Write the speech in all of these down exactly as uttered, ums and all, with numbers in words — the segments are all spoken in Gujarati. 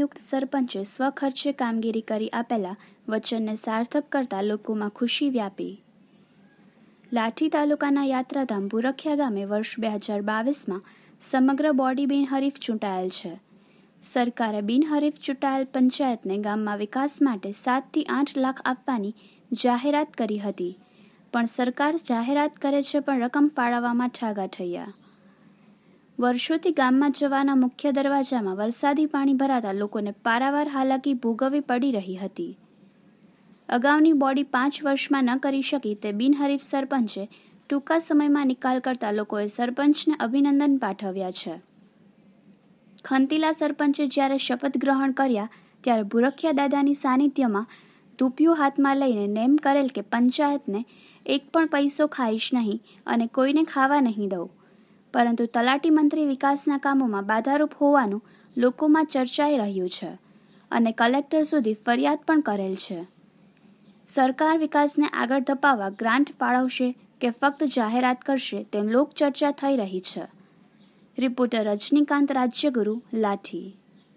નવનિયુક્ત સરપંચે સ્વખર્ચે કામગીરી કરી આપેલા વચનને સાર્થક કરતા લોકોમાં ખુશી વ્યાપી. લાઠી તાલુકાના યાત્રાધામ બુરખિયા ગામે વર્ષ બે હજાર બાવીસમાં સમગ્ર બોડી બિનહરીફ ચૂંટાયેલ છે. સરકારે બિનહરીફ ચૂંટાયેલ પંચાયતને ગામમાં વિકાસ માટે સાતથી આઠ લાખ આપવાની જાહેરાત કરી હતી, પણ સરકાર જાહેરાત કરે છે પણ રકમ ફાળવવામાં ઠાગા થયા. વર્ષોથી ગામમાં જવાના મુખ્ય દરવાજામાં વરસાદી પાણી ભરાતા લોકોને પારાવાર હાલાકી ભોગવવી પડી રહી હતી. અગાઉની બોડી પાંચ વર્ષમાં ન કરી શકી તે બિનહરીફ સરપંચે ટૂંકા સમયમાં નિકાલ કરતા લોકોએ સરપંચને અભિનંદન પાઠવ્યા છે. ખંતીલા સરપંચે જ્યારે શપથ ગ્રહણ કર્યા ત્યારે બુરખિયા દાદાની સાનિધ્યમાં ધૂપિયું હાથમાં લઈને નેમ કરેલ કે પંચાયતને એક પણ પૈસો ખાઈશ નહીં અને કોઈને ખાવા નહીં દઉં, પરંતુ તલાટી મંત્રી વિકાસના કામોમાં બાધારૂપ હોવાનું લોકોમાં ચર્ચાઈ રહ્યું છે અને કલેક્ટર સુધી ફરિયાદ પણ કરેલ છે. સરકાર વિકાસને આગળ ધપાવવા ગ્રાન્ટ ફાળવશે કે ફક્ત જાહેરાત કરશે તેમ લોકચર્ચા થઈ રહી છે. રિપોર્ટર રજનીકાંત રાજ્યગુરુ, લાઠી.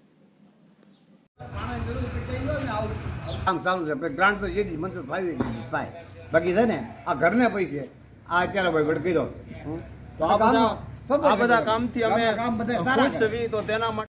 કામ ચાલુ છે, ગ્રાન્ટ તો જે મંજૂર ફાવી ભાઈ બાકી છે ને આ ઘરને પૈસે આ અત્યારે ભાઈ કીધો તો આ બધા આ બધા કામથી અમે ખુશ છીએ, તો તેના માટે